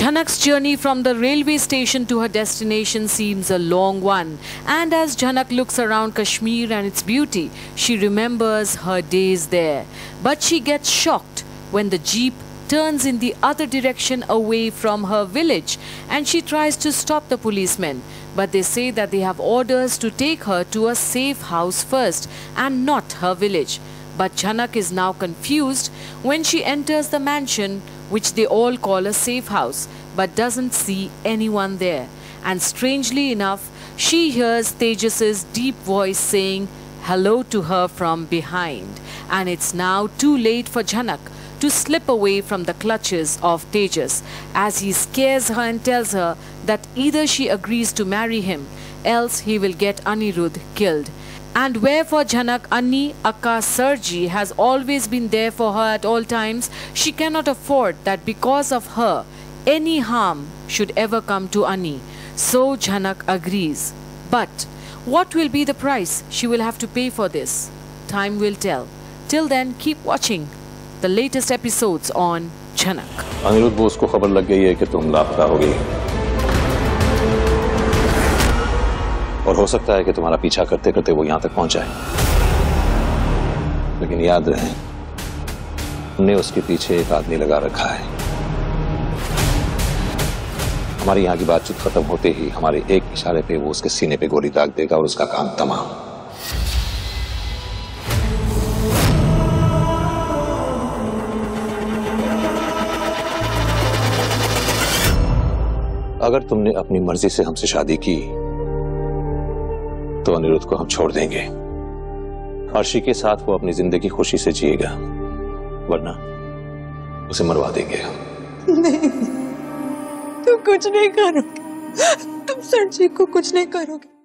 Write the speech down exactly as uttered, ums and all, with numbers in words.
Jhanak's journey from the railway station to her destination seems a long one, and as Jhanak looks around Kashmir and its beauty, she remembers her days there. But she gets shocked when the jeep turns in the other direction away from her village, and she tries to stop the policemen. But they say that they have orders to take her to a safe house first and not her village. But Jhanak is now confused when she enters the mansion, which they all call a safe house, but doesn't see anyone there. And strangely enough, she hears Tejas's deep voice saying hello to her from behind. And it's now too late for Jhanak to slip away from the clutches of Tejas, as he scares her and tells her that either she agrees to marry him, else he will get Anirudh killed. And wherefore Jhanak Anni Akka Sarji has always been there for her at all times, she cannot afford that because of her any harm should ever come to Anni. So Jhanak agrees. But what will be the price she will have to pay for this? Time will tell. Till then, keep watching the latest episodes on Jhanak. Aniruddha Bose को खबर लग गई है कि तुम लापता हो गई, और हो सकता है कि तुम्हारा पीछा करते करते वो यहां तक पहुंच जाए। लेकिन याद रहे, हमने उसके पीछे एक आदमी लगा रखा है। हमारी यहां की बातचीत खत्म होते ही हमारे एक इशारे पे वो उसके सीने पे गोली दाग देगा और उसका काम तमाम। अगर तुमने अपनी मर्जी से हमसे शादी की तो अनिरुद्ध को हम छोड़ देंगे। अर्शी के साथ वो अपनी जिंदगी खुशी से जिएगा, वरना उसे मरवा देंगे हम। नहीं, तुम कुछ नहीं करोगे, तुम सरजी को कुछ नहीं करोगे।